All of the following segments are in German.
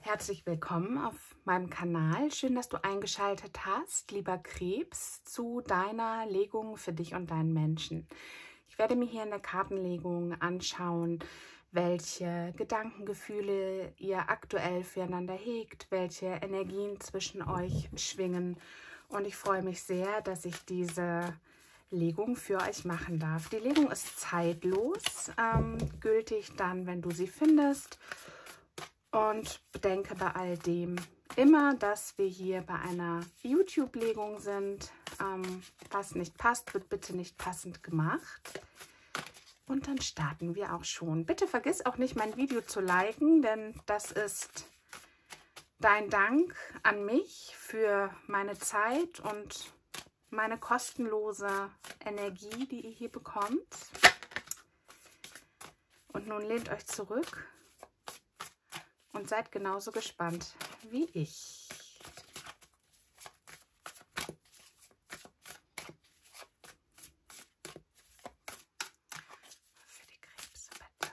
Herzlich willkommen auf meinem Kanal. Schön, dass du eingeschaltet hast, lieber Krebs, zu deiner Legung für dich und deinen Menschen. Ich werde mir hier in der Kartenlegung anschauen, welche Gedanken, Gefühle ihr aktuell füreinander hegt, welche Energien zwischen euch schwingen. Und ich freue mich sehr, dass ich diese Legung für euch machen darf. Die Legung ist zeitlos, gültig dann, wenn du sie findest. Und bedenke bei all dem immer, dass wir hier bei einer YouTube-Legung sind. Was nicht passt, wird bitte nicht passend gemacht. Und dann starten wir auch schon. Bitte vergiss auch nicht, mein Video zu liken, denn das ist dein Dank an mich für meine Zeit und meine kostenlose Energie, die ihr hier bekommt. Und nun lehnt euch zurück und seid genauso gespannt wie ich. Für die Krebse bitte.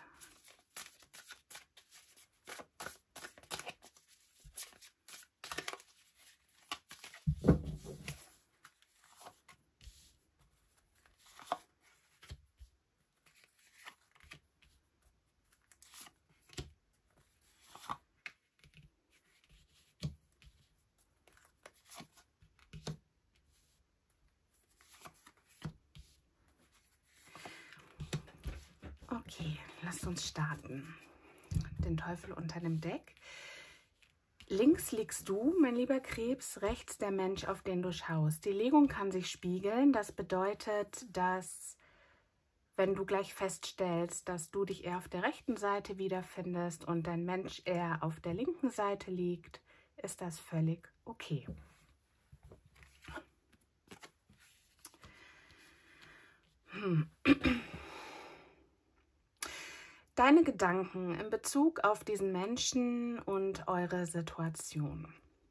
Okay, lasst uns starten. Den Teufel unter dem Deck. Links liegst du, mein lieber Krebs, rechts der Mensch, auf den du schaust. Die Legung kann sich spiegeln. Das bedeutet, dass, wenn du gleich feststellst, dass du dich eher auf der rechten Seite wiederfindest und dein Mensch eher auf der linken Seite liegt, ist das völlig okay. Deine Gedanken in Bezug auf diesen Menschen und eure Situation.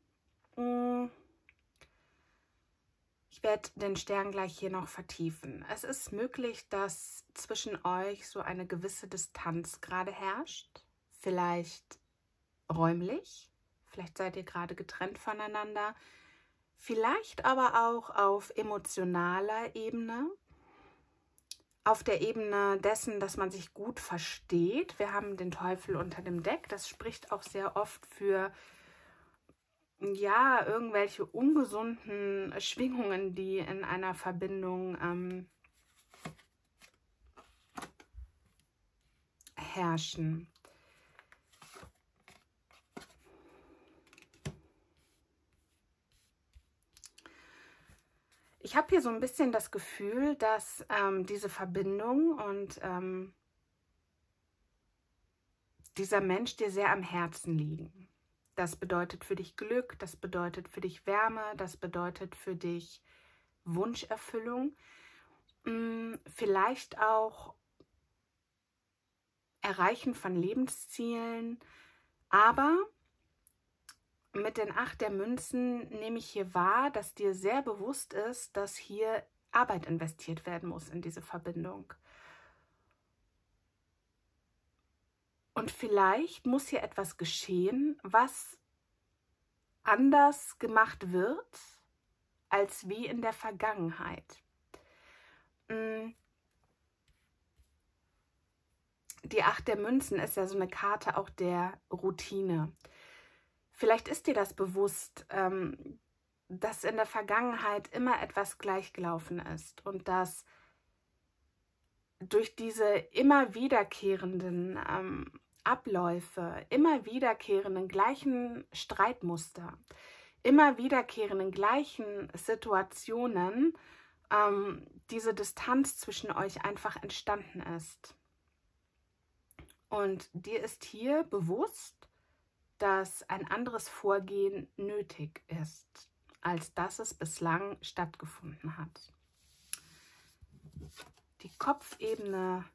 Ich werde den Stern gleich hier noch vertiefen. Es ist möglich, dass zwischen euch so eine gewisse Distanz gerade herrscht. Vielleicht räumlich, vielleicht seid ihr gerade getrennt voneinander. Vielleicht aber auch auf emotionaler Ebene. Auf der Ebene dessen, dass man sich gut versteht. Wir haben den Teufel unter dem Deck. Das spricht auch sehr oft für, ja, irgendwelche ungesunden Schwingungen, die in einer Verbindung herrschen. Ich habe hier so ein bisschen das Gefühl, dass diese Verbindung und dieser Mensch dir sehr am Herzen liegen. Das bedeutet für dich Glück, das bedeutet für dich Wärme, das bedeutet für dich Wunscherfüllung. Vielleicht auch Erreichen von Lebenszielen, aber mit den 8 der Münzen nehme ich hier wahr, dass dir sehr bewusst ist, dass hier Arbeit investiert werden muss in diese Verbindung. Und vielleicht muss hier etwas geschehen, was anders gemacht wird, als wie in der Vergangenheit. Die 8 der Münzen ist ja so eine Karte auch der Routine. Vielleicht ist dir das bewusst, dass in der Vergangenheit immer etwas gleich gelaufen ist und dass durch diese immer wiederkehrenden Abläufe, immer wiederkehrenden gleichen Streitmuster, immer wiederkehrenden gleichen Situationen diese Distanz zwischen euch einfach entstanden ist. Und dir ist hier bewusst, dass ein anderes Vorgehen nötig ist, als dass es bislang stattgefunden hat. Die Kopfebene,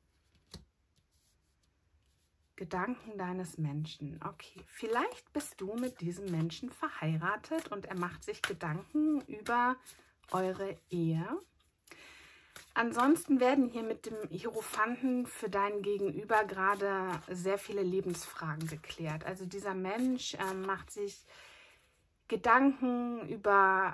Gedanken deines Menschen. Okay, vielleicht bist du mit diesem Menschen verheiratet und er macht sich Gedanken über eure Ehe. Ansonsten werden hier mit dem Hierophanten für dein Gegenüber gerade sehr viele Lebensfragen geklärt. Also dieser Mensch macht sich Gedanken über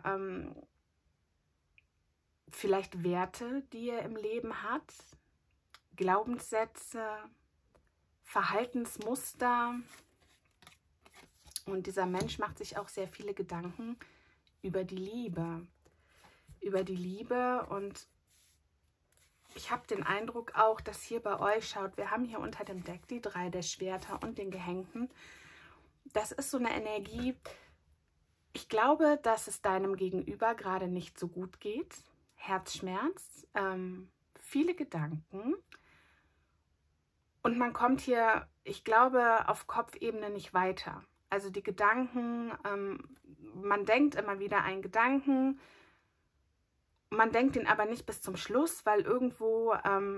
vielleicht Werte, die er im Leben hat, Glaubenssätze, Verhaltensmuster. Und dieser Mensch macht sich auch sehr viele Gedanken über die Liebe. Über die Liebe, und ich habe den Eindruck auch, dass hier bei euch, schaut, wir haben hier unter dem Deck die 3 der Schwerter und den Gehängten. Das ist so eine Energie, ich glaube, dass es deinem Gegenüber gerade nicht so gut geht. Herzschmerz, viele Gedanken. Und man kommt hier, ich glaube, auf Kopfebene nicht weiter. Also die Gedanken, man denkt immer wieder einen Gedanken, man denkt ihn aber nicht bis zum Schluss, weil irgendwo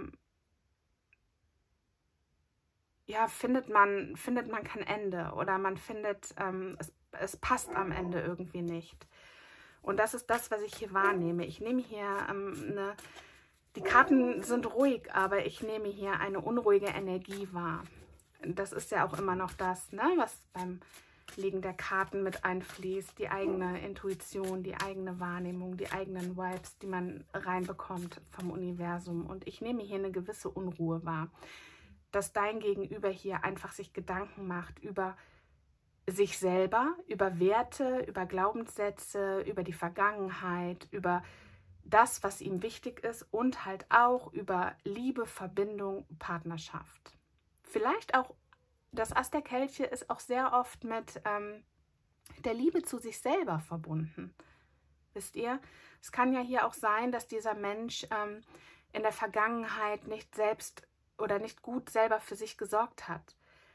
ja, findet man kein Ende, oder man findet, es passt am Ende irgendwie nicht. Und das ist das, was ich hier wahrnehme. Ich nehme hier die Karten sind ruhig, aber ich nehme hier eine unruhige Energie wahr. Das ist ja auch immer noch das, ne, was beim Legen der Karten mit einfließt. Die eigene Intuition, die eigene Wahrnehmung, die eigenen Vibes, die man reinbekommt vom Universum. Und ich nehme hier eine gewisse Unruhe wahr, dass dein Gegenüber hier einfach sich Gedanken macht über sich selber, über Werte, über Glaubenssätze, über die Vergangenheit, über das, was ihm wichtig ist, und halt auch über Liebe, Verbindung, Partnerschaft. Vielleicht auch, das Ass der Kelche ist auch sehr oft mit der Liebe zu sich selber verbunden. Wisst ihr? Es kann ja hier auch sein, dass dieser Mensch in der Vergangenheit nicht selbst oder nicht gut selber für sich gesorgt hat.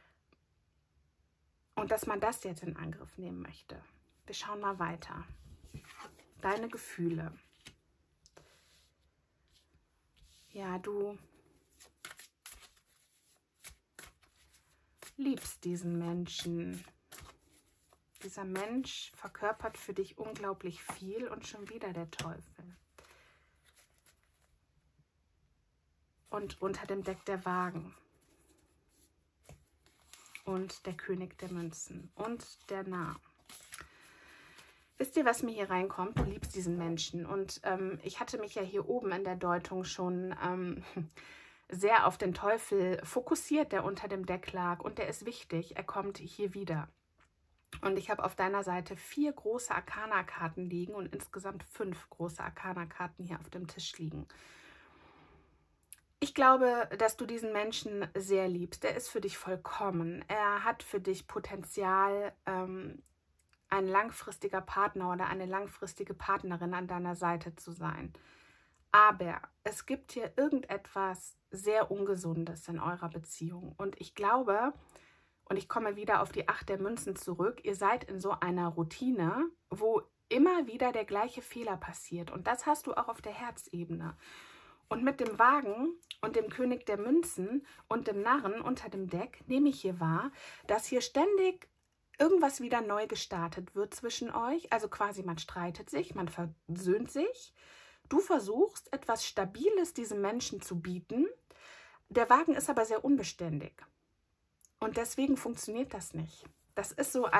Und dass man das jetzt in Angriff nehmen möchte. Wir schauen mal weiter. Deine Gefühle. Ja, du liebst diesen Menschen. Dieser Mensch verkörpert für dich unglaublich viel, und schon wieder der Teufel. Und unter dem Deck der Wagen. Und der König der Münzen. Und der Narr. Wisst ihr, was mir hier reinkommt? Du liebst diesen Menschen. Und ich hatte mich ja hier oben in der Deutung schon sehr auf den Teufel fokussiert, der unter dem Deck lag. Und der ist wichtig. Er kommt hier wieder. Und ich habe auf deiner Seite 4 große Arkana-Karten liegen und insgesamt 5 große Arkana-Karten hier auf dem Tisch liegen. Ich glaube, dass du diesen Menschen sehr liebst. Er ist für dich vollkommen. Er hat für dich Potenzial, ein langfristiger Partner oder eine langfristige Partnerin an deiner Seite zu sein. Aber es gibt hier irgendetwas sehr Ungesundes in eurer Beziehung. Und ich glaube, und ich komme wieder auf die 8 der Münzen zurück, ihr seid in so einer Routine, wo immer wieder der gleiche Fehler passiert. Und das hast du auch auf der Herzebene. Und mit dem Wagen und dem König der Münzen und dem Narren unter dem Deck nehme ich hier wahr, dass hier ständig irgendwas wieder neu gestartet wird zwischen euch. Also quasi man streitet sich, man versöhnt sich. Du versuchst, etwas Stabiles diesem Menschen zu bieten. Der Wagen ist aber sehr unbeständig. Und deswegen funktioniert das nicht. Das ist so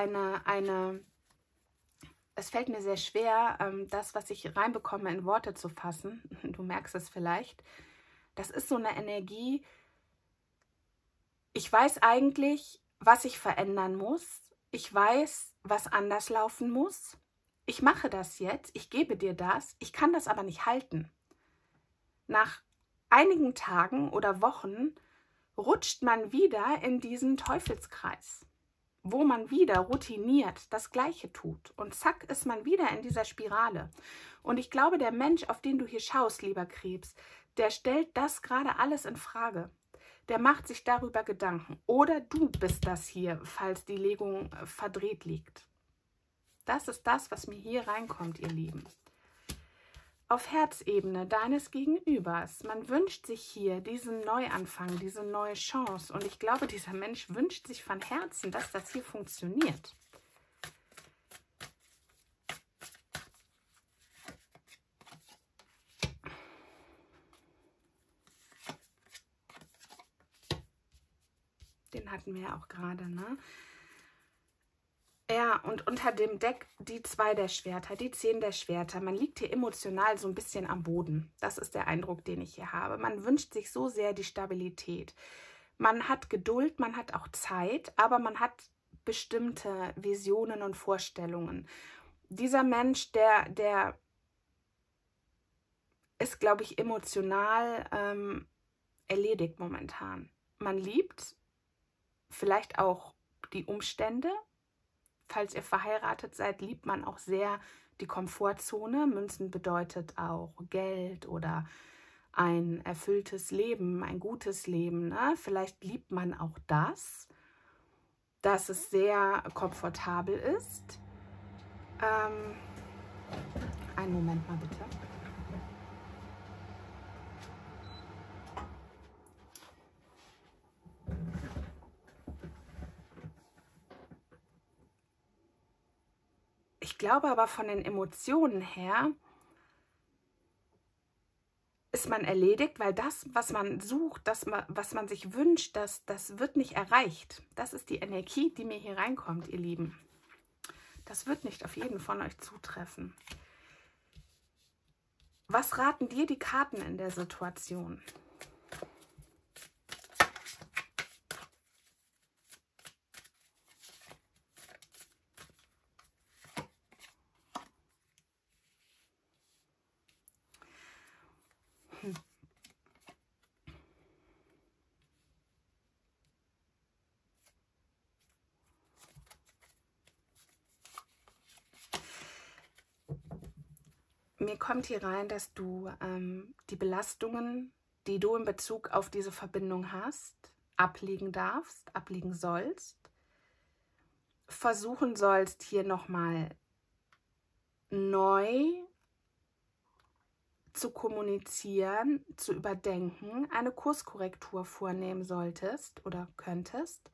es fällt mir sehr schwer, das, was ich reinbekomme, in Worte zu fassen. Du merkst es vielleicht. Das ist so eine Energie. Ich weiß eigentlich, was ich verändern muss. Ich weiß, was anders laufen muss. Ich mache das jetzt. Ich gebe dir das. Ich kann das aber nicht halten. Nach einigen Tagen oder Wochen rutscht man wieder in diesen Teufelskreis, wo man wieder routiniert das Gleiche tut. Und zack, ist man wieder in dieser Spirale. Und ich glaube, der Mensch, auf den du hier schaust, lieber Krebs, der stellt das gerade alles in Frage. Der macht sich darüber Gedanken. Oder du bist das hier, falls die Legung verdreht liegt. Das ist das, was mir hier reinkommt, ihr Lieben. Auf Herzebene deines Gegenübers. Man wünscht sich hier diesen Neuanfang, diese neue Chance. Und ich glaube, dieser Mensch wünscht sich von Herzen, dass das hier funktioniert. Den hatten wir ja auch gerade, ne? Ja, und unter dem Deck die 2 der Schwerter, die 10 der Schwerter. Man liegt hier emotional so ein bisschen am Boden. Das ist der Eindruck, den ich hier habe. Man wünscht sich so sehr die Stabilität. Man hat Geduld, man hat auch Zeit, aber man hat bestimmte Visionen und Vorstellungen. Dieser Mensch, der ist, glaube ich, emotional erledigt momentan. Man liebt vielleicht auch die Umstände. Falls ihr verheiratet seid, liebt man auch sehr die Komfortzone. Münzen bedeutet auch Geld oder ein erfülltes Leben, ein gutes Leben. Ne? Vielleicht liebt man auch das, dass es sehr komfortabel ist. Einen Moment mal bitte. Ich glaube aber von den Emotionen her ist man erledigt, weil das, was man sucht, was man sich wünscht, das wird nicht erreicht. Das ist die Energie, die mir hier reinkommt, ihr Lieben. Das wird nicht auf jeden von euch zutreffen. Was raten dir die Karten in der Situation? Mir kommt hier rein, dass du die Belastungen, die du in Bezug auf diese Verbindung hast, ablegen darfst, ablegen sollst. Versuchen sollst, hier nochmal neu zu kommunizieren, zu überdenken, eine Kurskorrektur vornehmen solltest oder könntest.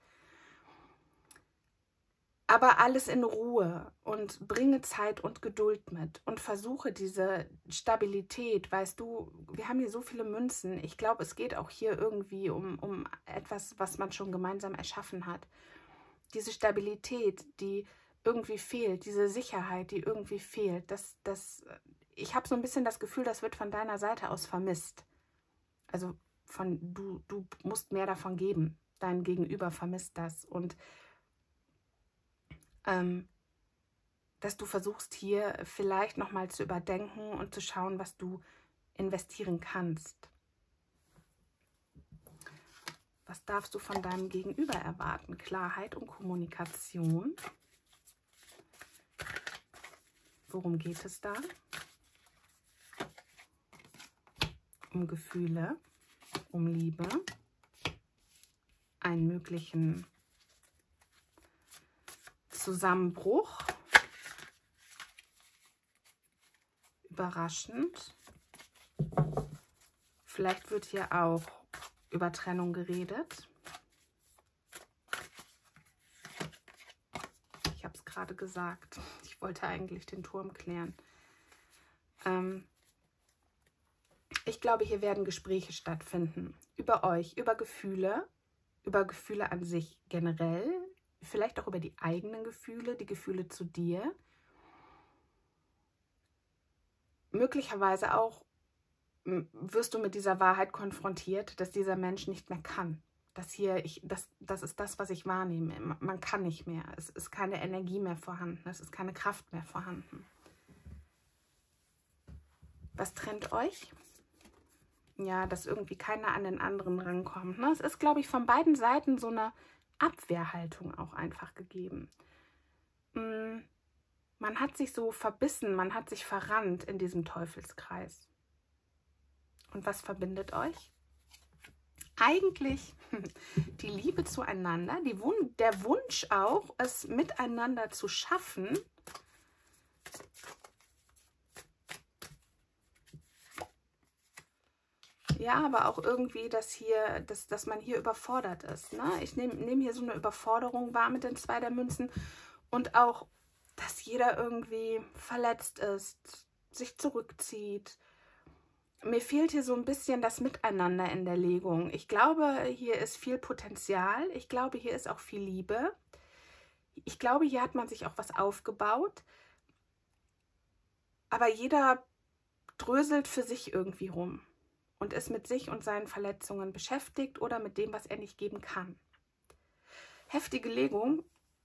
Aber alles in Ruhe und bringe Zeit und Geduld mit und versuche diese Stabilität, weißt du, wir haben hier so viele Münzen. Ich glaube, es geht auch hier irgendwie um etwas, was man schon gemeinsam erschaffen hat. Diese Stabilität, die irgendwie fehlt, diese Sicherheit, die irgendwie fehlt, ich habe so ein bisschen das Gefühl, das wird von deiner Seite aus vermisst. Also du musst mehr davon geben. Dein Gegenüber vermisst das und dass du versuchst, hier vielleicht nochmal zu überdenken und zu schauen, was du investieren kannst. Was darfst du von deinem Gegenüber erwarten? Klarheit und Kommunikation. Worum geht es da? Um Gefühle, um Liebe, einen möglichen Zusammenbruch, überraschend. Vielleicht wird hier auch über Trennung geredet. Ich habe es gerade gesagt. Ich wollte eigentlich den Turm klären. Ich glaube, hier werden Gespräche stattfinden über euch, über Gefühle an sich generell. Vielleicht auch über die eigenen Gefühle, die Gefühle zu dir. Möglicherweise auch wirst du mit dieser Wahrheit konfrontiert, dass dieser Mensch nicht mehr kann. Das ist das, was ich wahrnehme. Man kann nicht mehr. Es ist keine Energie mehr vorhanden. Es ist keine Kraft mehr vorhanden. Was trennt euch? Ja, dass irgendwie keiner an den anderen rankommt. Ne? Es ist, glaube ich, von beiden Seiten so eine Abwehrhaltung auch einfach gegeben. Man hat sich so verbissen, man hat sich verrannt in diesem Teufelskreis. Und was verbindet euch? Eigentlich die Liebe zueinander, der Wunsch auch, es miteinander zu schaffen. Ja, aber auch irgendwie, dass man hier überfordert ist. Ne? Ich nehme hier so eine Überforderung wahr mit den 2 der Münzen und auch, dass jeder irgendwie verletzt ist, sich zurückzieht. mir fehlt hier so ein bisschen das Miteinander in der Legung. Ich glaube, hier ist viel Potenzial. Ich glaube, hier ist auch viel Liebe. Ich glaube, hier hat man sich auch was aufgebaut. Aber jeder dröselt für sich irgendwie rum und ist mit sich und seinen Verletzungen beschäftigt oder mit dem, was er nicht geben kann. Heftige Legung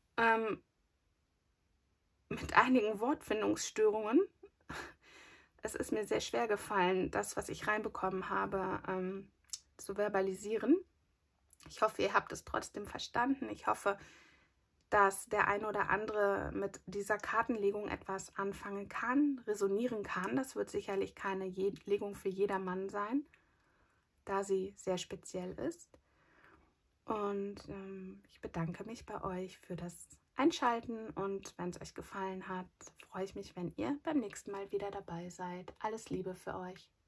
mit einigen Wortfindungsstörungen. Es ist mir sehr schwer gefallen, das, was ich reinbekommen habe, zu verbalisieren. Ich hoffe, ihr habt es trotzdem verstanden. Ich hoffe, dass der ein oder andere mit dieser Kartenlegung etwas anfangen kann, resonieren kann. Das wird sicherlich keine Legung für jedermann sein, da sie sehr speziell ist. Und ich bedanke mich bei euch für das Einschalten und wenn es euch gefallen hat, freue ich mich, wenn ihr beim nächsten Mal wieder dabei seid. Alles Liebe für euch.